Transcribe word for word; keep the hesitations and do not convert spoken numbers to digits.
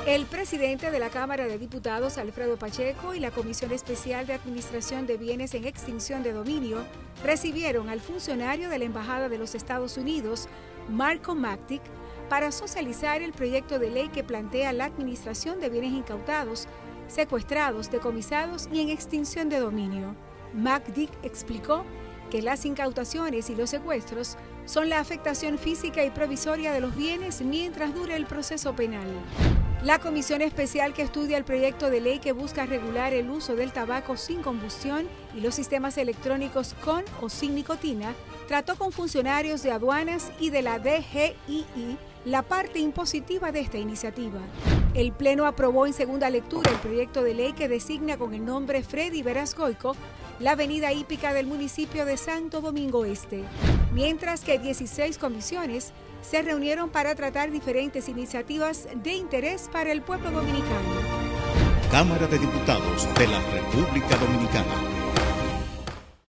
El presidente de la Cámara de Diputados, Alfredo Pacheco, y la Comisión Especial de Administración de Bienes en Extinción de Dominio recibieron al funcionario de la Embajada de los Estados Unidos, Marco Magdic, para socializar el proyecto de ley que plantea la administración de bienes incautados, secuestrados, decomisados y en extinción de dominio. Magdic explicó que las incautaciones y los secuestros son la afectación física y provisoria de los bienes mientras dure el proceso penal. La comisión especial que estudia el proyecto de ley que busca regular el uso del tabaco sin combustión y los sistemas electrónicos con o sin nicotina trató con funcionarios de aduanas y de la D G I I la parte impositiva de esta iniciativa. El Pleno aprobó en segunda lectura el proyecto de ley que designa con el nombre Freddy Veras Goico la avenida hípica del municipio de Santo Domingo Este, mientras que dieciséis comisiones se reunieron para tratar diferentes iniciativas de interés para el pueblo dominicano. Cámara de Diputados de la República Dominicana.